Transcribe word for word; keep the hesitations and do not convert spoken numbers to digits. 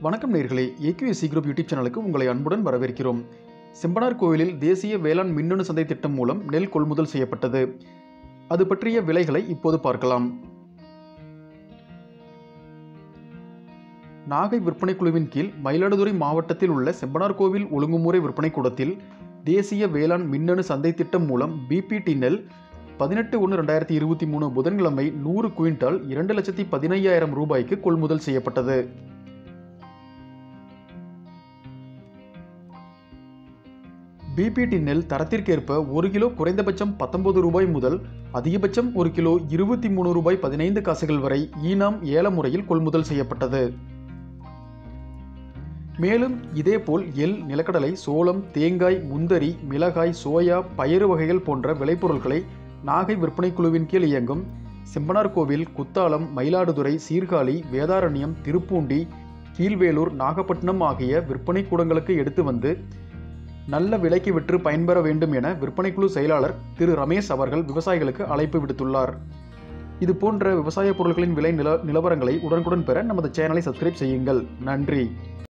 வணக்கம் நேயர்களே, AQSC group YouTube சேனலுக்கு உங்களை அன்புடன் வரவேற்கிறோம். செம்பனார் கோவிலில் தேசிய வேளாண் மின்னணு சந்தை திட்டம் மூலம் நெல் கொள்முதல் செய்யப்பட்டது. அது பற்றிய விலைகளை இப்போது பார்க்கலாம். நாகை விற்பனை குழுவின் கீழ் மயிலாடுதுறை மாவட்டத்தில் உள்ள செம்பனார் கோவில் ஒழுங்குமுறை விற்பனை கூடத்தில் தேசிய வேளாண் மின்னணு சந்தை திட்டம் மூலம் பிபிடி நெல் பதினெட்டு ஒன்று ரெண்டாயிரத்தி இருபத்தி மூணு புதன்கிழமை நூறு குவிண்டால் இரண்டு லட்சத்தி பதினையாயிரம் ரூபாய்க்கு கொள்முதல் செய்யப்பட்டது. பிபிடி நெல் தரத்திற்கேற்ப ஒரு கிலோ குறைந்தபட்சம் பத்தொன்பது ரூபாய் முதல் அதிகபட்சம் ஒரு கிலோ இருபத்தி மூணு ரூபாய் பதினைந்து காசுகள் வரை ஈனாம் ஏல முறையில் கொள்முதல் செய்யப்பட்டது. மேலும் இதேபோல் எள், நிலக்கடலை, சோளம், தேங்காய், முந்தரி, மிளகாய், சோயா, பயறு வகைகள் போன்ற விளைபொருட்களை நாகை விற்பனை குழுவின் கீழ் இயங்கும் செம்பனார் கோவில், குத்தாலம், மயிலாடுதுறை, சீர்காழி, வேதாரண்யம், திருப்பூண்டி, கீழ்வேலூர், நாகப்பட்டினம் ஆகிய விற்பனை கூடங்களுக்கு எடுத்து வந்து நல்ல விலைக்கு விற்று பயன்பெற வேண்டும் என விற்பனைக்குழு செயலாளர் திரு ரமேஷ் அவர்கள் விவசாயிகளுக்கு அழைப்பு விடுத்துள்ளார். இது போன்ற விவசாய பொருட்களின் விலை நில நிலவரங்களை உடனுக்குடன் பெற நமது சேனலை சப்ஸ்கிரைப் செய்யுங்கள். நன்றி.